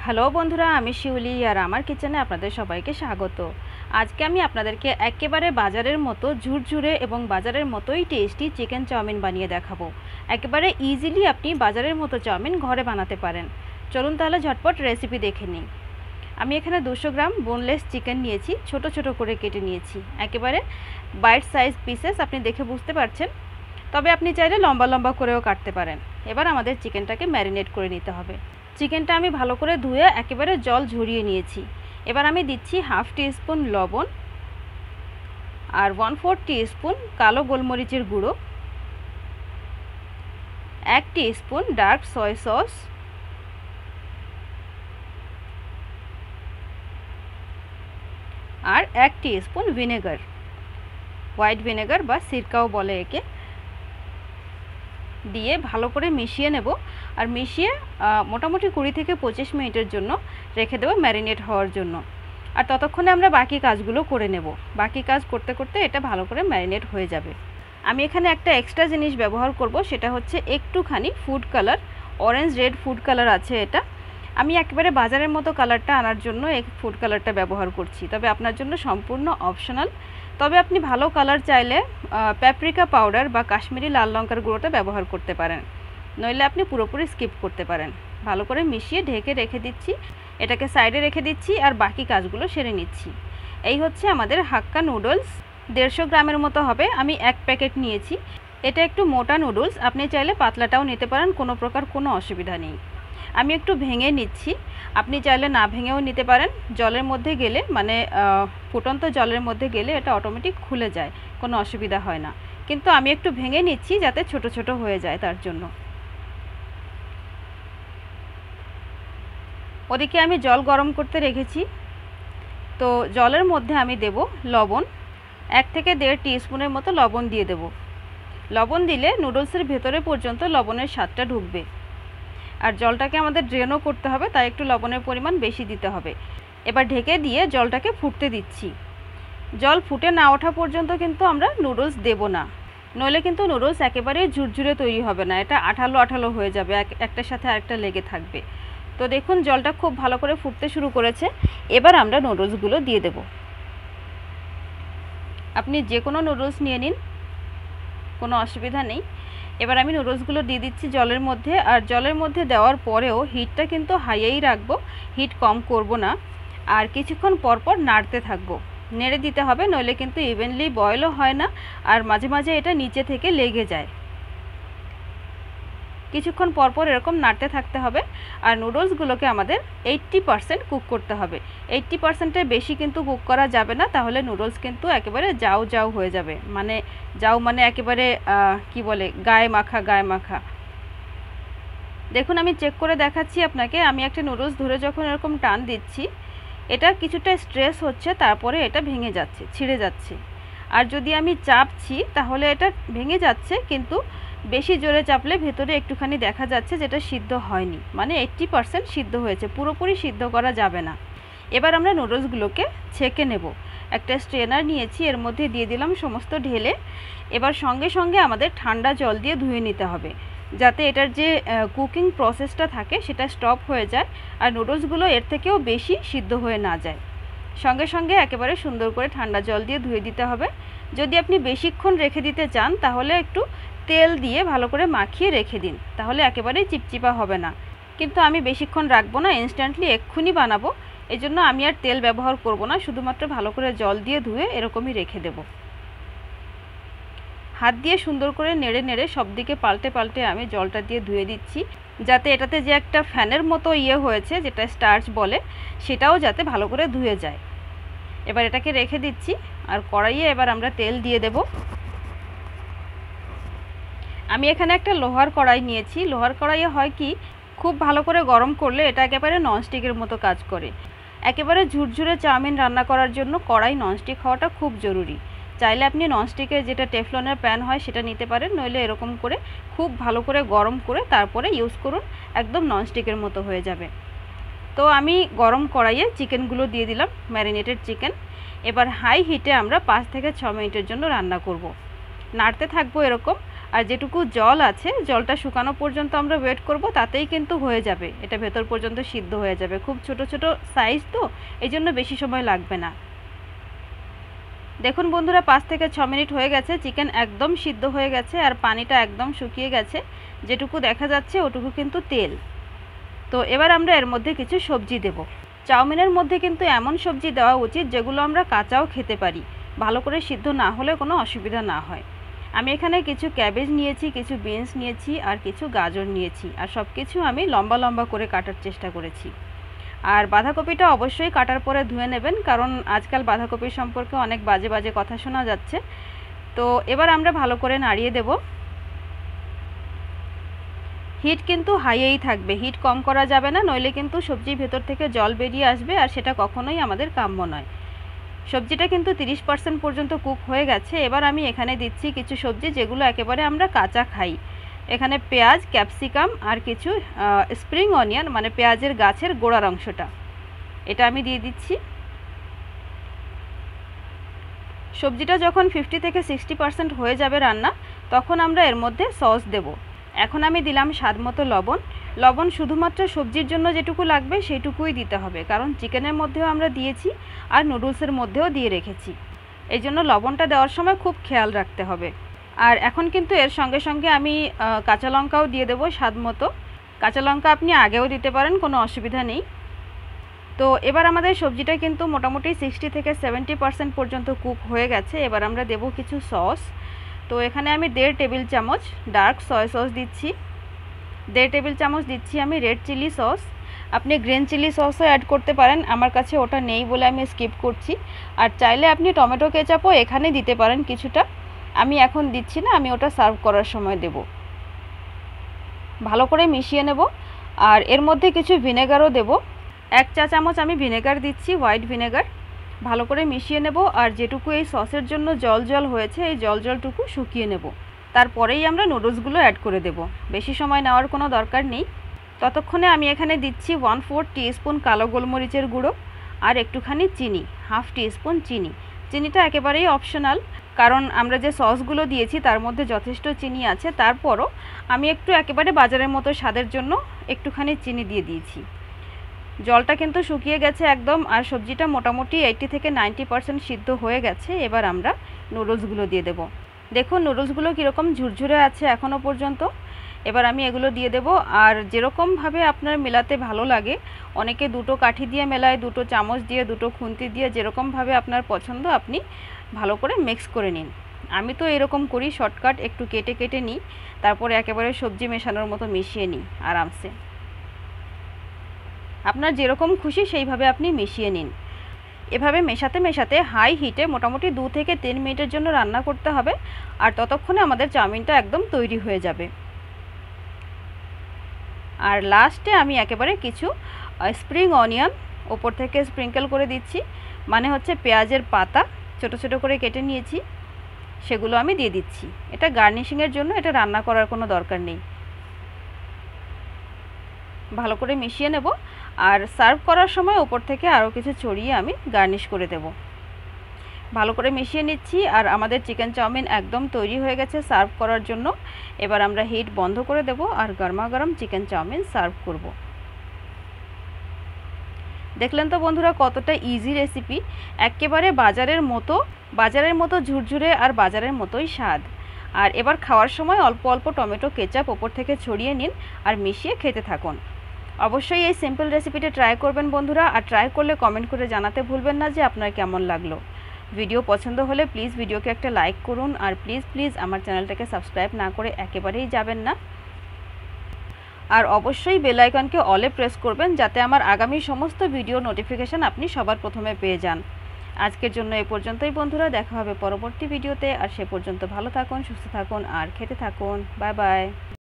Hello বন্ধুরা, আমি শিউলি আর আমার কিচেনে আপনাদের সবাইকে স্বাগত। আজকে আমি আপনাদেরকে একেবারে বাজারের মতো ঝুরঝুরে এবং বাজারের মতোই টেস্টি চিকেন চাউমিন বানিয়ে দেখাবো। একেবারে ইজিলি আপনি বাজারের মতো চাউমিন ঘরে বানাতে পারেন। চলুন তাহলে ঝটপট রেসিপি দেখে নিই। আমি এখানে 200 গ্রাম বোনলেস চিকেন নিয়েছি, ছোট ছোট করে কেটে নিয়েছি, একেবারে বাইট সাইজ পিসেস, আপনি দেখে বুঝতে পারছেন। তবে আপনি চাইলে লম্বা লম্বা করেও কাটতে পারেন। এবার আমাদের চিকেনটাকে ম্যারিনেট করে নিতে হবে। চিকেনটা আমি ভালো করে ধুয়ে একেবারে জল ঝরিয়ে নিয়েছি। এবার আমি দিচ্ছি হাফ টিস্পুন লবণ আর 1/4 টিস্পুন কালো গোলমরিচের গুঁড়ো, 1 টিস্পুন ডার্ক সয়া সস, আর 1 টিস্পুন ভিনেগার, হোয়াইট ভিনেগার বা সিরকাও বলে একে, দিয়ে ভালো করে মিশিয়ে নেব। আর মিশিয়ে মোটামুটি 20 থেকে 25 মিনিটের জন্য রেখে দেবো ম্যারিনেট হওয়ার জন্য। আর ততক্ষণে আমরা বাকি কাজগুলো করে নেব। বাকি কাজ করতে করতে এটা ভালো করে ম্যারিনেট হয়ে যাবে। আমি এখানে একটা এক্সট্রা জিনিস ব্যবহার করব, সেটা হচ্ছে একটুখানি food colour, orange red food colour আছে এটা। আমি একেবারে বাজারের মতো কালারটা আনার জন্য এই ফুড কালারটা ব্যবহার করছি, তবে আপনার জন্য সম্পূর্ণ অপশনাল। তবে আপনি ভালো কালার চাইলে প্যাপ্রিকা পাউডার বা কাশ্মীরি লাল লঙ্কার গুঁড়োটা ব্যবহার করতে পারেন, নইলে আপনি পুরোপুরি স্কিপ করতে পারেন। ভালো করে মিশিয়ে ঢেকে রেখে দিচ্ছি, এটাকে সাইডে রেখে দিচ্ছি আর বাকি কাজগুলো সেরে নিচ্ছি। এই হচ্ছে আমাদের হাক্কা নুডলস, 150 গ্রামের মতো হবে। আমি 1 প্যাকেট নিয়েছি। এটা একটু মোটা নুডলস, আপনি চাইলে পাতলাটাও নিতে পারেন, কোনো প্রকার কোনো অসুবিধা নেই। আমি একটু ভেঙে নিচ্ছি, আপনি চাইলে না ভেঙেও নিতে পারেন। জলের মধ্যে গেলে মানে ফুটন্ত জলের মধ্যে গেলে এটা অটোমেটিক খুলে যায়, কোনো অসুবিধা হয় না। কিন্তু আমি একটু ভেঙে নিচ্ছি যাতে ছোট ছোট হয়ে যায় তার জন্য। ওদিকে আমি জল গরম করতে রেখেছি, তো জলের মধ্যে আমি দেব লবণ, 1 থেকে 1.5 টিস্পুনের মতো লবণ দিয়ে দেব। লবণ দিলে নুডলসের ভেতরে পর্যন্ত লবণের স্বাদটা ঢুকবে। আর জলটাকে আমাদের ড্রেনও করতে হবে, তাই একটু লবণের পরিমাণ বেশি দিতে হবে। এবার ঢেকে দিয়ে জলটাকে ফুটতে দিচ্ছি। জল ফুটে না ওঠা পর্যন্ত কিন্তু আমরা নুডলস দেব না, নইলে কিন্তু নুডলস একেবারেই ঝুরঝুরে তৈরি হবে না, এটা আঠালো আঠালো হয়ে যাবে, একটার সাথে আরেকটা লেগে থাকবে। তো দেখুন জলটা খুব ভালো করে ফুটতে শুরু করেছে। এবার আমরা নুডলসগুলো দিয়ে দেব। আপনি যে কোনো নুডলস নিয়ে নিন, কোনো অসুবিধা নেই। এবার আমি নুডলসগুলো দিয়ে দিচ্ছি জলের মধ্যে। আর জলের মধ্যে দেওয়ার পরেও হিটটা কিন্তু হাইয়েই রাখবো, হিট কম করব না। আর কিছুক্ষণ পরপর নাড়তে থাকবো, নেড়ে দিতে হবে, নইলে কিন্তু ইভেনলি বয়েলও হয় না, আর মাঝে মাঝে এটা নিচে থেকে লেগে যায়। কিছুক্ষণ পরপর এরকম নাড়তে থাকতে হবে। আর নুডলসগুলোকে আমাদের 80% কুক করতে হবে। 80%-এর বেশি কিন্তু কুক করা যাবে না, তাহলে নুডলস কিন্তু একেবারে জাউ জাউ হয়ে যাবে। মানে জাউ মানে একেবারে কি বলে, গায়ে মাখা গায়ে মাখা। দেখুন আমি চেক করে দেখাচ্ছি আপনাকে। আমি একটা নুডলস ধরে যখন এরকম টান দিচ্ছি, এটা কিছুটা স্ট্রেস হচ্ছে, তারপরে এটা ভেঙে যাচ্ছে, ছিঁড়ে যাচ্ছে। আর যদি আমি চাপছি তাহলে এটা ভেঙে যাচ্ছে, কিন্তু বেশি জোরে চাপলে ভেতরে একটুখানি দেখা যাচ্ছে যেটা সিদ্ধ হয়নি, মানে 80% সিদ্ধ হয়েছে, পুরোপুরি সিদ্ধ করা যাবে না। এবার আমরা নুডলসগুলোকে ছেঁকে নেব। একটা স্ট্রেনার নিয়েছি, এর মধ্যে দিয়ে দিলাম সমস্ত ঢেলে। এবার সঙ্গে সঙ্গে আমাদের ঠান্ডা জল দিয়ে ধুয়ে নিতে হবে, যাতে এটার যে কুকিং প্রসেসটা থাকে সেটা স্টপ হয়ে যায়, আর নুডলসগুলো এর থেকেও বেশি সিদ্ধ হয়ে না যায়। সঙ্গে সঙ্গে একেবারে সুন্দর করে ঠান্ডা জল দিয়ে ধুয়ে দিতে হবে। যদি আপনি বেশিক্ষণ রেখে দিতে চান তাহলে একটু তেল দিয়ে ভালো করে মাখিয়ে রেখে দিন, তাহলে একেবারেই চিপচিপা হবে না। কিন্তু আমি বেশিক্ষণ রাখবো না, ইনস্ট্যান্টলি এক্ষুনি বানাবো, এই জন্য আমি আর তেল ব্যবহার করব না, শুধুমাত্র ভালো করে জল দিয়ে ধুয়ে এরকমই রেখে দেব। হাত দিয়ে সুন্দর করে নেড়ে নেড়ে সব দিকে পাল্টে পাল্টে আমি জলটা দিয়ে ধুয়ে দিচ্ছি, যাতে এটাতে যে একটা ফ্যানের মতো হয়েছে, যেটা স্টার্চ বলে, সেটাও যাতে ভালো করে ধুয়ে যায়। এবার এটাকে রেখে দিচ্ছি। আর কড়াইয়ে এবার আমরা তেল দিয়ে দেব। আমি এখানে একটা লোহার কড়াই নিয়েছি। লোহার কড়াইয়ে হয় কি, খুব ভালো করে গরম করলে এটা একেবারে ননস্টিকের মতো কাজ করে। একেবারে ঝুরঝুরে চাউমিন রান্না করার জন্য কড়াই ননস্টিক হওয়াটা খুব জরুরি। চাইলে আপনি ননস্টিকের যেটা টেফলনের প্যান হয় সেটা নিতে পারেন, নইলে এরকম করে খুব ভালো করে গরম করে তারপরে ইউজ করুন, একদম ননস্টিকের মতো হয়ে যাবে। তো আমি গরম কড়াইয়ে চিকেনগুলো দিয়ে দিলাম, ম্যারিনেটেড চিকেন। এবার হাই হিটে আমরা 5 থেকে 6 মিনিটের জন্য রান্না করব। নাড়তে থাকবো এরকম। আর যেটুকু জল আছে জলটা শুকানো পর্যন্ত আমরা ওয়েট করব, তাতেই কিন্তু হয়ে যাবে, এটা ভেতর পর্যন্ত সিদ্ধ হয়ে যাবে। খুব ছোট ছোট সাইজ তো, এই জন্য বেশি সময় লাগবে না। দেখুন বন্ধুরা 5 থেকে 6 মিনিট হয়ে গেছে, চিকেন একদম সিদ্ধ হয়ে গেছে আর পানিটা একদম শুকিয়ে গেছে, যেটুকু দেখা যাচ্ছে ওটুকু কিন্তু তেল। তো এবার আমরা এর মধ্যে কিছু সবজি দেব। চাউমিনের মধ্যে কিন্তু এমন সবজি দেওয়া উচিত যেগুলো আমরা কাঁচাও খেতে পারি, ভালো করে সিদ্ধ না হলে কোনো অসুবিধা না হয়। আমি এখানে কিছু ক্যাবেজ নিয়েছি, কিছু বিনস নিয়েছি আর কিছু গাজর নিয়েছি, আর সব কিছু আমি লম্বা লম্বা করে কাটার চেষ্টা করেছি। আর বাঁধাকপিটা অবশ্যই কাটার পরে ধুয়ে নেবেন, কারণ আজকাল বাঁধাকপির সম্পর্কে অনেক বাজে বাজে কথা শোনা যাচ্ছে। তো এবার আমরা ভালো করে নাড়িয়ে দেব। হিট কিন্তু হাইয়েই থাকবে, হিট কম করা যাবে না, নইলে কিন্তু সবজির ভেতর থেকে জল বেরিয়ে আসবে, আর সেটা কখনোই আমাদের কাম্য নয়। সবজিটা কিন্তু 30% পর্যন্ত কুক হয়ে গেছে। এবার আমি এখানে দিচ্ছি কিছু সবজি যেগুলো একেবারে আমরা কাঁচা খাই। এখানে পেঁয়াজ, ক্যাপসিকাম আর কিছু স্প্রিং অনিয়ন, মানে পেঁয়াজের গাছের গোড়ার অংশটা, এটা আমি দিয়ে দিচ্ছি। সবজিটা যখন 50 থেকে 60% হয়ে যাবে রান্না, তখন আমরা এর মধ্যে সস দেব। এখন আমি দিলাম স্বাদ মতো লবণ। লবণ শুধুমাত্র সবজির জন্য যেটুকু লাগবে সেইটুকুই দিতে হবে, কারণ চিকেনের মধ্যেও আমরা দিয়েছি আর নুডলসের মধ্যেও দিয়ে রেখেছি, এই জন্য লবণটা দেওয়ার সময় খুব খেয়াল রাখতে হবে। আর এখন কিন্তু এর সঙ্গে সঙ্গে আমি কাঁচা লঙ্কাও দিয়ে দেবো স্বাদ মতো। কাঁচা লঙ্কা আপনি আগেও দিতে পারেন, কোনো অসুবিধা নেই। তো এবার আমাদের সবজিটা কিন্তু মোটামুটি 60 থেকে 70% পর্যন্ত কুক হয়ে গেছে। এবার আমরা দেব কিছু সস। তো এখানে আমি 1.5 টেবিল চামচ ডার্ক সয়া সস দিচ্ছি, 1.5 টেবিল চামচ দিচ্ছি আমি রেড চিলি সস। আপনি গ্রিন চিলি সসও অ্যাড করতে পারেন, আমার কাছে ওটা নেই বলে আমি স্কিপ করছি। আর চাইলে আপনি টমেটো কেচাপও এখানে দিতে পারেন কিছুটা, আমি এখন দিচ্ছি না, আমি ওটা সার্ভ করার সময় দেব। ভালো করে মিশিয়ে নেব। আর এর মধ্যে কিছু ভিনেগারও দেব, 1 চা চামচ আমি ভিনেগার দিচ্ছি, হোয়াইট ভিনেগার। ভালো করে মিশিয়ে নেব। আর যেটুকু এই সসের জন্য জল জল হয়েছে, এই জল জলটুকু শুকিয়ে নেব। তারপরেই আমরা নুডলসগুলো অ্যাড করে দেব, বেশি সময় নেওয়ার কোনো দরকার নেই। ততক্ষণে আমি এখানে দিচ্ছি 1/4 টিস্পুন কালো গোলমরিচের গুঁড়ো আর একটুখানি চিনি, 1/2 টিস্পুন চিনি। চিনিটা একেবারেই অপশনাল, কারণ আমরা যে সসগুলো দিয়েছি তার মধ্যে যথেষ্ট চিনি আছে। তারপরও আমি একটু একেবারে বাজারের মতো স্বাদের জন্য একটুখানি চিনি দিয়ে দিয়েছি। জলটা কিন্তু শুকিয়ে গেছে একদম, আর সবজিটা মোটামুটি 80 থেকে 90% সিদ্ধ হয়ে গেছে। এবার আমরা নুডলসগুলো দিয়ে দেব। দেখুন নুডলসগুলো কীরকম ঝুরঝুরে আছে এখনও পর্যন্ত। এবার আমি এগুলো দিয়ে দেব। আর যেরকমভাবে আপনার মেলাতে ভালো লাগে, অনেকে 2টো কাঠি দিয়ে মেলায়, 2টো চামচ দিয়ে, 2টো খুন্তি দিয়ে, যেরকমভাবে আপনার পছন্দ আপনি ভালো করে মিক্স করে নিন। আমি তো এরকম করি, শর্টকাট একটু কেটে কেটে নিই, তারপরে একেবারে সবজি মেশানোর মতো মিশিয়ে নিই আরামসে। আপনার যেরকম খুশি সেইভাবে আপনি মিশিয়ে নিন। এভাবে মেশাতে মেশাতে হাই হিটে মোটামুটি 2 থেকে 3 মিনিটের জন্য রান্না করতে হবে, আর ততক্ষণে আমাদের চাউমিনটা একদম তৈরি হয়ে যাবে। আর লাস্টে আমি একেবারে কিছু স্প্রিং অনিয়ন ওপর থেকে স্প্রিঙ্কেল করে দিচ্ছি, মানে হচ্ছে পেঁয়াজের পাতা ছোট ছোট করে কেটে নিয়েছি, সেগুলো আমি দিয়ে দিচ্ছি। এটা গার্নিশিংয়ের জন্য, এটা রান্না করার কোনো দরকার নেই। ভালো করে মিশিয়ে নেব। আর সার্ভ করার সময় ওপর থেকে আরও কিছু ছড়িয়ে আমি গার্নিশ করে দেব। ভালো করে মিশিয়ে নিচ্ছি। আর আমাদের চিকেন চাউমিন একদম তৈরি হয়ে গেছে সার্ভ করার জন্য। এবার আমরা হিট বন্ধ করে দেব আর গরমা গরম চিকেন চাউমিন সার্ভ করব। দেখলেন তো বন্ধুরা কতটা ইজি রেসিপি, একেবারে বাজারের মতো ঝুরঝুরে আর বাজারের মতোই স্বাদ। আর এবার খাওয়ার সময় অল্প অল্প টমেটো কেচাপ ওপর থেকে ছড়িয়ে নিন আর মিশিয়ে খেতে থাকুন। অবশ্যই এই সিম্পল রেসিপিটা ট্রাই করবেন বন্ধুরা, আর ট্রাই করলে কমেন্ট করে জানাতে ভুলবেন না যে আপনার কেমন লাগলো। ভিডিও পছন্দ হলে প্লিজ ভিডিওকে একটা লাইক করুন, আর প্লিজ আমার চ্যানেলটাকে সাবস্ক্রাইব না করে একেবারেই যাবেন না। আর অবশ্যই বেল আইকনকে অলে প্রেস করবেন, যাতে আমার আগামী সমস্ত ভিডিও নোটিফিকেশান আপনি সবার প্রথমে পেয়ে যান। আজকের জন্য এই পর্যন্তই বন্ধুরা, দেখা হবে পরবর্তী ভিডিওতে। আর সে পর্যন্ত ভালো থাকুন, সুস্থ থাকুন আর খেতে থাকুন। Bye by.